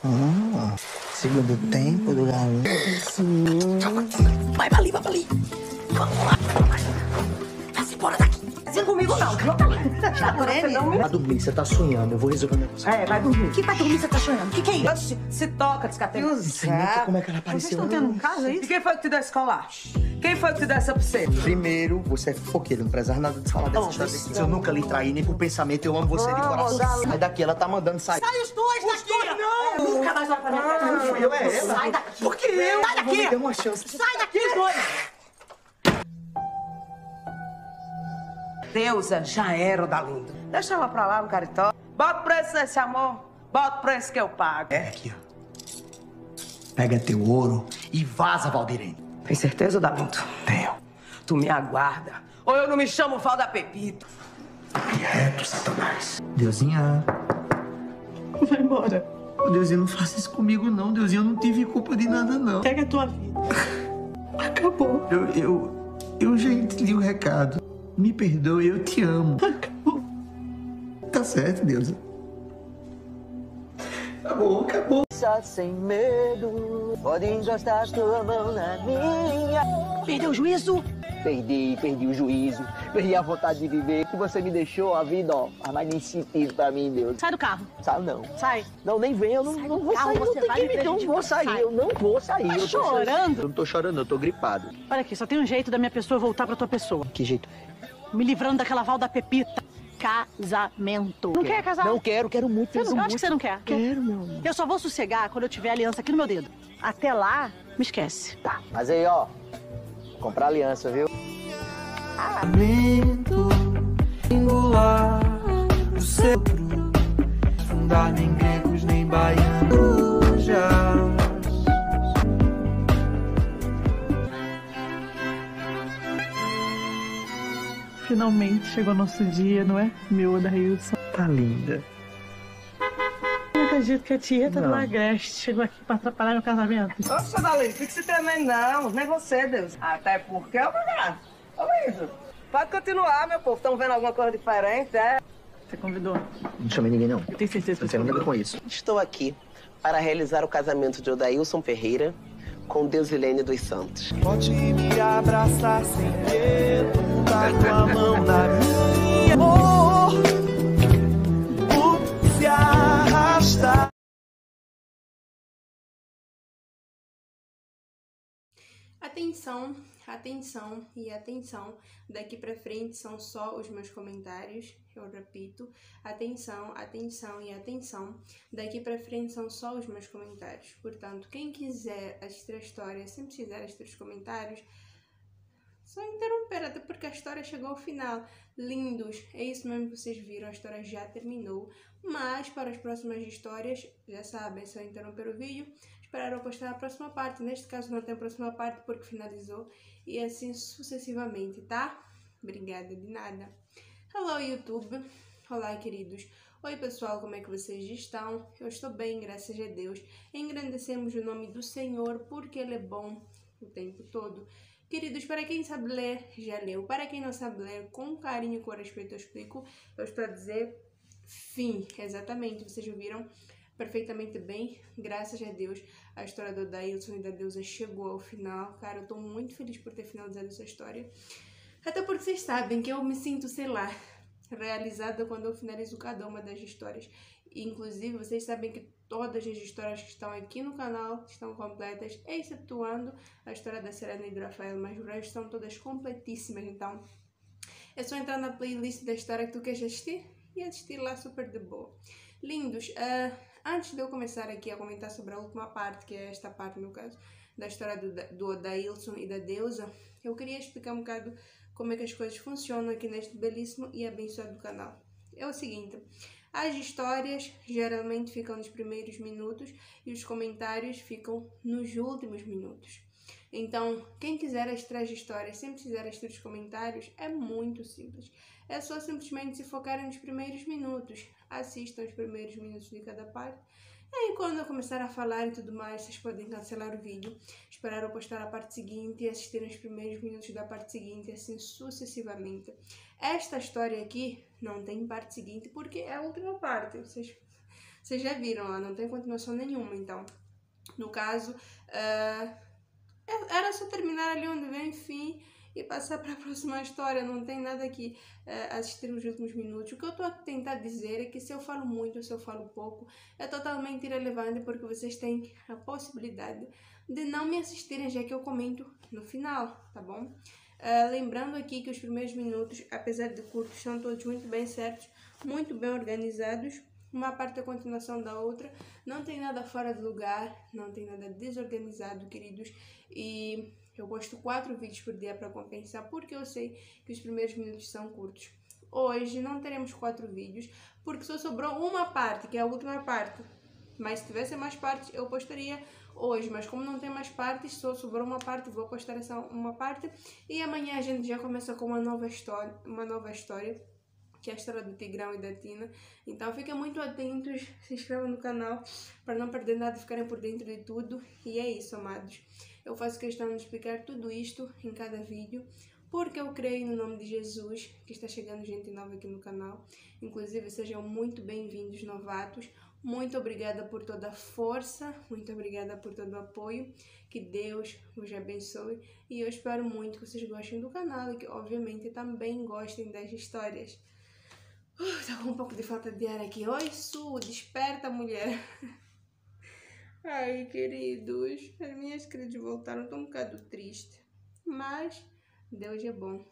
Segundo tempo do garoto. Vai pra ali, vai pra ali. Vamos lá. Vai-se embora daqui. Vem comigo não, que não tá já por ele. Vai dormir, você tá sonhando. Eu vou resolver o negócio. É, vai dormir. Que vai dormir, você tá sonhando? Que é isso? Se toca, descatena. Como é que ela apareceu? Vocês estão tendo um caso, é isso? E quem foi que te deu esse colar? Quem foi que te deu essa pulseira? Primeiro, você é fofoqueiro, não precisa nada de falar dessa história. Se eu nunca lhe traí, nem por pensamento, eu amo você de coração. Sai daqui, ela tá mandando sair. Sai os dois daqui! Não! Nunca mais olha pra minha cara. Não fui eu, é ela. Sai daqui! Por que eu? Sai daqui! Me dê uma chance. Sai daqui, os dois! Deusa já era o da Linda. Deixa ela pra lá no caritó. Bota o preço desse amor. Bota o preço que eu pago. É aqui, ó. Pega teu ouro e vaza, Valdirene. Tem certeza, Dalinto? Tenho. Tu me aguarda. Ou eu não me chamo Valda Pepito. Que reto, Satanás. Deusinha. Vai embora. Deusinha, não faça isso comigo, não. Deusinha, eu não tive culpa de nada, não. Pega a tua vida. Acabou. Eu já entendi o recado. Me perdoe, eu te amo. Acabou. Tá certo, Deusa. Acabou, acabou. Sem medo, pode encostar tua mão na minha. Perdeu o juízo? Perdi o juízo, perdi a vontade de viver. Que você me deixou a vida, ó, faz mais nem sentido pra mim, Deus. Sai do carro. Sabe não? Sai. Não, nem vem, eu não vou carro, sair, não você tem vai que me me não prejudicar. vou sair, Sai. eu não vou sair. Tá eu tô chorando? Eu não tô chorando, eu tô gripado. Olha aqui, só tem um jeito da minha pessoa voltar pra tua pessoa. Que jeito? Me livrando daquela Valda Pepita. Casamento. Não quer casar? Não quero muito. Você não, acho que você não quer. Quero, meu amor. Eu só vou sossegar quando eu tiver a aliança aqui no meu dedo. Até lá, me esquece. Tá, mas aí, ó, vou comprar aliança, viu? Lamento singular do seu fundar nem gregos nem baianos já. Finalmente chegou nosso dia, não é, meu Adailson? Tá linda. Não acredito que a tieta do Não. Agreste chegou aqui pra atrapalhar meu casamento. Nossa, Dalinto, fica se tremendo não. Nem você, Deus. Até porque eu vou ganhar. Ô, Lindo, pode continuar, meu povo. Estão vendo alguma coisa diferente, é? Você convidou? Não chamei ninguém, não. Eu tenho certeza que Não você tem nada a ver convidou. com isso. Estou aqui para realizar o casamento de Odailson Ferreira com Deusilene dos Santos. Pode me abraçar sem medo, tá com a mão na minha. Amor, se arrastar. Atenção, atenção e atenção. Daqui pra frente são só os meus comentários. Eu repito, atenção, atenção e atenção. Daqui pra frente são só os meus comentários. Portanto, quem quiser assistir a história, sem precisar assistir os comentários, só interromper, até porque a história chegou ao final. Lindos, é isso mesmo que vocês viram, a história já terminou. Mas para as próximas histórias, já sabem, é só interromper o vídeo, esperar eu postar a próxima parte. Neste caso não tem a próxima parte porque finalizou. E assim sucessivamente, tá? Obrigada, de nada. Hello, YouTube. Olá, queridos. Oi, pessoal, como é que vocês estão? Eu estou bem, graças a Deus. Engrandecemos o nome do Senhor porque Ele é bom o tempo todo. Queridos, para quem sabe ler, já leu. Para quem não sabe ler, com carinho e com respeito eu explico. Eu estou a dizer fim, exatamente. Vocês ouviram perfeitamente bem, graças a Deus. A história do Odailson e da Deusa chegou ao final. Cara, eu tô muito feliz por ter finalizado essa história. Até porque vocês sabem que eu me sinto, sei lá, realizada quando eu finalizo cada uma das histórias. Inclusive, vocês sabem que todas as histórias que estão aqui no canal estão completas, excetuando a história da Serena e do Rafael, mas o resto são todas completíssimas. Então, é só entrar na playlist da história que tu queres assistir e assistir lá super de boa. Lindos, antes de eu começar aqui a comentar sobre a última parte, que é esta parte, no caso, da história do Odailson e da Deusa, eu queria explicar um bocado como é que as coisas funcionam aqui neste belíssimo e abençoado canal. É o seguinte, as histórias geralmente ficam nos primeiros minutos e os comentários ficam nos últimos minutos. Então, quem quiser assistir as histórias sem precisar assistir os comentários, é muito simples. É só simplesmente se focarem nos primeiros minutos. Assistam os primeiros minutos de cada parte. E aí, quando eu começar a falar e tudo mais, vocês podem cancelar o vídeo, esperar eu postar a parte seguinte e assistir os primeiros minutos da parte seguinte, assim sucessivamente. Esta história aqui não tem parte seguinte porque é a última parte. Vocês Vocês já viram lá, não tem continuação nenhuma, então. No caso, era só terminar ali onde vem, enfim, e passar para a próxima história. Não tem nada que assistir nos últimos minutos. O que eu estou a tentar dizer é que se eu falo muito ou se eu falo pouco, é totalmente irrelevante, porque vocês têm a possibilidade de não me assistirem, já que eu comento no final, tá bom? Lembrando aqui que os primeiros minutos, apesar de curtos, são todos muito bem certos, muito bem organizados. Uma parte é a continuação da outra, não tem nada fora de lugar, não tem nada desorganizado, queridos. E eu posto 4 vídeos por dia para compensar, porque eu sei que os primeiros minutos são curtos. Hoje não teremos 4 vídeos, porque só sobrou uma parte, que é a última parte. Mas se tivesse mais partes, eu postaria hoje. Mas como não tem mais partes, só sobrou uma parte, vou postar essa uma parte. E amanhã a gente já começa com uma nova história, que é a história do Tigrão e da Tina. Então fiquem muito atentos, se inscrevam no canal para não perder nada e ficarem por dentro de tudo. E é isso, amados. Eu faço questão de explicar tudo isto em cada vídeo, porque eu creio no nome de Jesus, que está chegando gente nova aqui no canal. Inclusive, sejam muito bem-vindos, novatos. Muito obrigada por toda a força, muito obrigada por todo o apoio. Que Deus vos abençoe. E eu espero muito que vocês gostem do canal e que, obviamente, também gostem das histórias. Tá com um pouco de falta de ar aqui. Oi, Su, desperta, mulher. Ai, queridos, as minhas crises voltaram, tô um bocado triste, mas Deus é bom.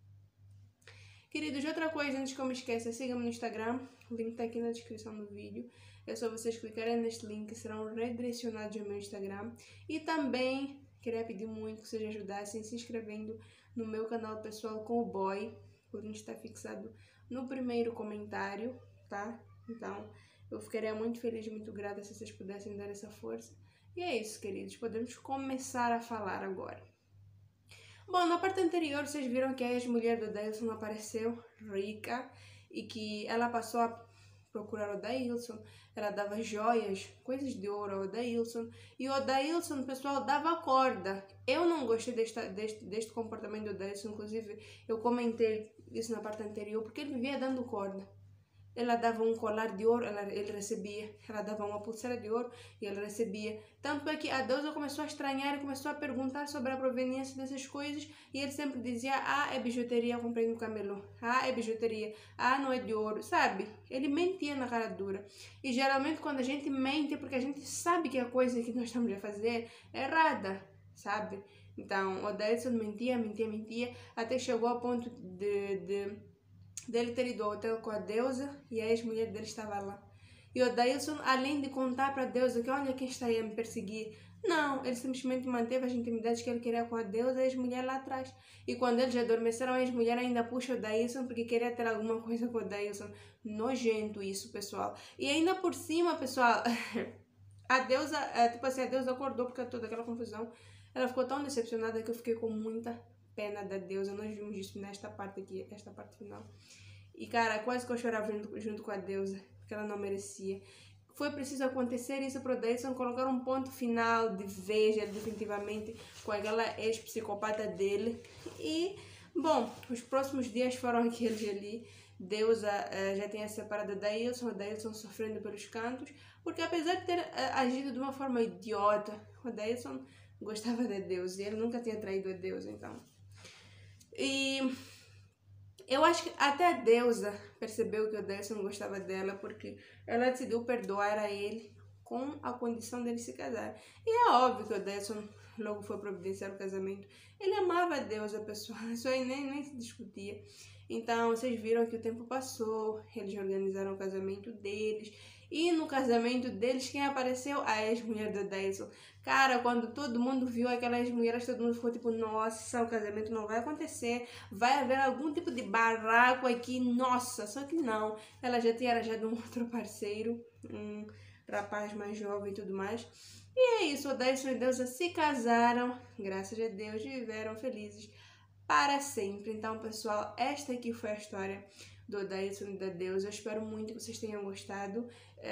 Queridos, outra coisa, antes que eu me esqueça, siga-me no Instagram, o link tá aqui na descrição do vídeo. É só vocês clicarem neste link, serão redirecionados ao meu Instagram. E também, queria pedir muito que vocês ajudassem se inscrevendo no meu canal pessoal com o boy. O link está fixado no primeiro comentário, tá? Então, eu ficaria muito feliz, muito grata se vocês pudessem dar essa força. E é isso, queridos. Podemos começar a falar agora. Bom, na parte anterior, vocês viram que a ex-mulher do Dailson apareceu rica e que ela passou a procurar o Dailson. Ela dava joias, coisas de ouro ao Dailson. E o Dailson, pessoal, dava corda. Eu não gostei deste comportamento do Dailson. Inclusive, eu comentei isso na parte anterior, porque ele vivia dando corda. Ela dava um colar de ouro, ele recebia. Ela dava uma pulseira de ouro e ele recebia. Tanto é que a deusa começou a estranhar e começou a perguntar sobre a proveniência dessas coisas. E ele sempre dizia, é bijuteria, eu comprei no camelô. É bijuteria. Não é de ouro. Sabe? Ele mentia na cara dura. E geralmente quando a gente mente é porque a gente sabe que a coisa que nós estamos a fazer é errada. Sabe? Então, o Dailson mentia, até chegou ao ponto dele ter ido ao hotel com a deusa e a ex-mulher dele estava lá. E o Dailson, além de contar para a deusa que olha quem está aí a me perseguir, não, ele simplesmente manteve as intimidades que ele queria com a deusa e a ex-mulher lá atrás. E quando eles adormeceram, a ex-mulher ainda puxa o Dailson porque queria ter alguma coisa com o Dailson. Nojento isso, pessoal. E ainda por cima, pessoal, a deusa, tipo assim, a deusa acordou por causa de toda aquela confusão. Ela ficou tão decepcionada que eu fiquei com muita pena da deusa. Nós vimos isso nesta parte aqui, esta parte final. E cara, quase que eu chorava junto com a deusa, porque ela não merecia. Foi preciso acontecer isso para o Dailson colocar um ponto final de vez, definitivamente, com aquela ex-psicopata dele. E, bom, os próximos dias foram aqueles ali. Deusa já tinha separado da Dailson, o Dailson sofrendo pelos cantos, porque apesar de ter agido de uma forma idiota, o Dailson gostava da deusa e ele nunca tinha traído a deusa, então. E eu acho que até a deusa percebeu que o Dailson não gostava dela, porque ela decidiu perdoar a ele com a condição dele se casar. E é óbvio que o Dailson logo foi providenciar o casamento. Ele amava a deusa, pessoal, isso aí nem se discutia. Então, vocês viram que o tempo passou, eles organizaram o casamento deles. E no casamento deles, quem apareceu? A ex-mulher do Dailson. Cara, quando todo mundo viu aquela ex-mulher, todo mundo ficou tipo, nossa, o casamento não vai acontecer. Vai haver algum tipo de barraco aqui, nossa. Só que não, ela já tinha arranjado um outro parceiro, um rapaz mais jovem e tudo mais. E é isso, o Dailson e a deusa se casaram, graças a Deus, e viveram felizes para sempre. Então, pessoal, esta aqui foi a história do Dailson e da deusa. Eu espero muito que vocês tenham gostado.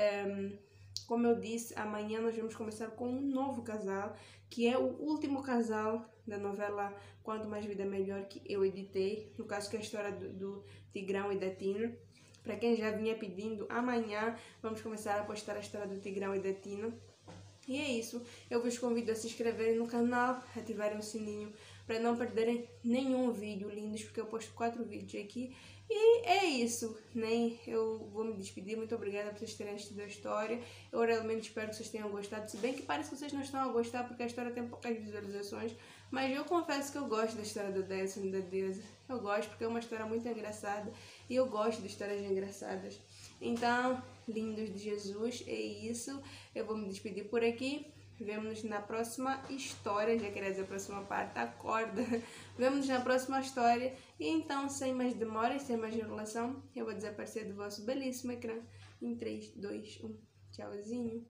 Como eu disse, amanhã nós vamos começar com um novo casal, que é o último casal da novela Quanto Mais Vida Melhor, que eu editei. No caso, que é a história do Tigrão e da Tina. Para quem já vinha pedindo, amanhã vamos começar a postar a história do Tigrão e da Tina. E é isso, eu vos convido a se inscreverem no canal, ativarem o sininho para não perderem nenhum vídeo lindos, porque eu posto 4 vídeos aqui. E é isso, né? Eu vou me despedir, muito obrigada por vocês terem assistido a história. Eu realmente espero que vocês tenham gostado, se bem que parece que vocês não estão a gostar porque a história tem poucas visualizações, mas eu confesso que eu gosto da história do Décio e da Deusa. Eu gosto porque é uma história muito engraçada e eu gosto de histórias engraçadas. Então, lindos de Jesus, é isso. Eu vou me despedir por aqui. Vemo-nos na próxima história, já queria dizer a próxima parte, acorda. Vemo-nos na próxima história. E então, sem mais demoras, sem mais enrolação, eu vou desaparecer do vosso belíssimo ecrã em 3, 2, 1. Tchauzinho.